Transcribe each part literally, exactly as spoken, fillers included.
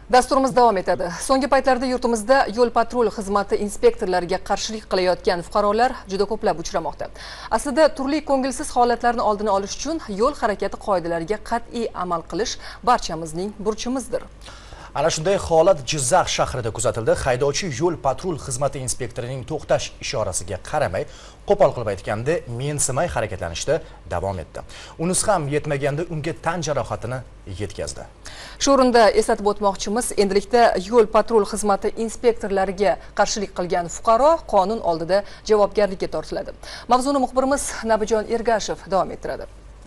Dasturimiz davom etadi. So'nggi paytlarda yurtimizda yo'l patrul xizmati inspektorlariga qarshilik qilayotgan fuqarolar juda ko'plab uchramoqda. Aslida turli ko'ngilsiz holatlarni oldini olish uchun yo'l harakati qoidalariga qat'iy amal qilish barchamizning burchimizdir. Ana shunday holat Jizzax shahrida kuzatildi. Haydovchi yo'l patrul xizmati inspektorining to'xtash ishorasiga qaramay, qo'pol qilib aytganda, mensimay harakatlanishda davom etdi. Unisi ham yetmaganda unga tan jarohatini yetkazdi. Shu o'rinda eslatib o'tmoqchimiz, endilikda yo'l patrul xizmati inspektorlariga qarshilik qilgan fuqaro qonun oldida javobgarlikka tortiladi. Mavzuni muxbirimiz Nabijon Ergashev davom ettiradi.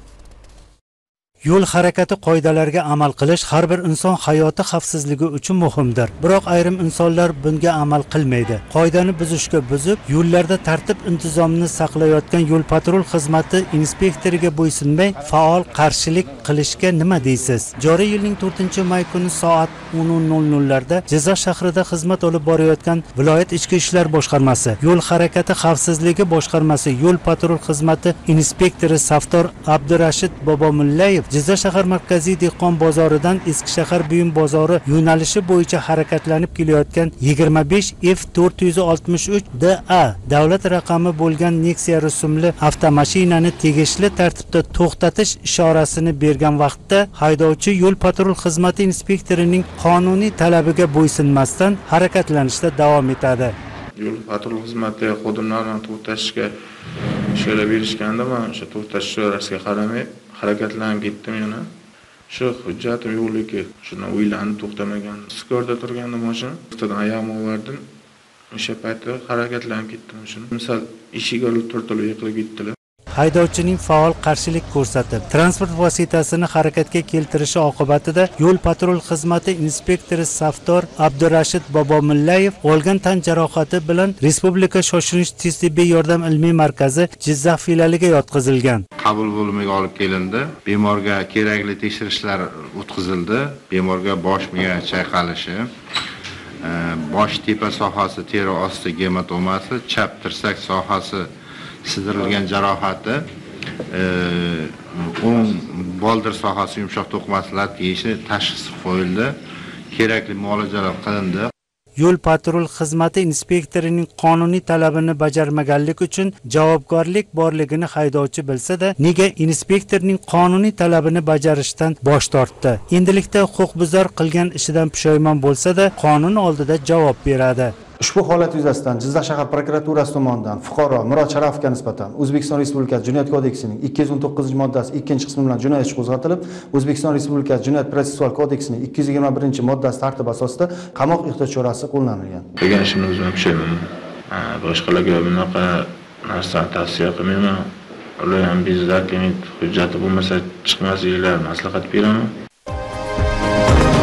Yo'l harakati qoidalariga amal qilish har bir inson hayoti xavfsizligi uchun muhimdir. Biroq ayrim insonlar bunga amal qilmaydi. Qoidani buzishga buzib, yo'llarda tartib intizomini saqlayotgan yo'l patrul xizmati inspektoriga bo'ysunmay, faol qarshilik qilishga nima deysiz? Joriy yilning to'rtinchi may kuni soat o'n nol nol larda Jizzax shahrida xizmat olib borayotgan viloyat ichki ishlar boshqarmasi, yo'l harakati xavfsizligi boshqarmasi yo'l patrul xizmati inspektori Saftor Abdurashid Bobomullayev Jizzax shahar markaziy dehqon bozoridan Eski shahar buyum bozori yo'nalishi bo'yicha harakatlanib kelayotgan yigirma besh F to'rt yuz oltmish uch D A davlat raqami bo'lgan Nexia rusumli avtomashinani tegishli tartibda to'xtatish ishorasini bergan vaqtda haydovchi yo'l patrul xizmati inspektorining qonuniy talabiga bo'ysunmasdan harakatlanishda davom etadi. Yo'l patrul xizmati xodimlarini to'xtatishga ishora berishganda men o'sha to'xtash ishorasiga qaramay harakatlanib ketdim yana. Shu hujjatim yo'qligi, shuni o'ylanib to'xtamagan. Skorda turganda mashina ustidan oyog'imni o'rdim. O'sha paytda harakatlanib ketdim shuni. Misol eshik olib turtilib yiqilib ketdilar. Haydovchining faol qarshilik ko'rsatib, transport vositasini harakatga keltirishi oqibatida yo'l patrul xizmati inspektori Saftor Abdurashid Bobomullayev olgan tan jarohati bilan Respublika shoshilinch tez tibbiy yordam ilmiy markazi Jizzax filialiga yotqizilgan. Qabul bo'limiga olib kelindi. Bemorga kerakli tekshirishlar o'tkazildi. Bemorga bosh miya chayqalishi, bosh tepa sohasi teri osti gematomasi, chap tirsak sohasi sidirilgan jarohati, o'ng boldir sohasi yumshoq to'qimalar tegishi tashxisi qo'yildi. Kerakli muolajalar qilindi. Yo'l patrul xizmati inspektorining qonuniy talabini bajarmaganlik uchun javobgarlik borligini haydovchi bilsa-da, nega inspektorning qonuniy talabini bajarishdan bosh tortdi? Endilikda huquqbuzar qilgan ishidan pushaymon bo'lsa-da, qonun oldida javob beradi. Ushbu holat yuzasidan Jizzax shahar prokuraturasi tomonidan fuqaro Murod Sharapovga nisbatan O'zbekiston Respublikasi Jinoyat kodeksining ikki yuz o'n to'qqizinchi moddasi ikkinchi qismi bilan jinoyat ishi qo'zg'atilib, O'zbekiston Respublikasi Jinoyat protsessual kodeksining ikki yuz yigirma birinchi moddasi tartibi asosida qamoq ehtiyot chorasi qo'llanilgan. Qilgan ishimizdan pushaymonman. Boshqalarga bunaqa narsani tavsiya qilmayman. Ular ham bizda hujjati bo'lmasa chiqmasliklarini maslahat beraman.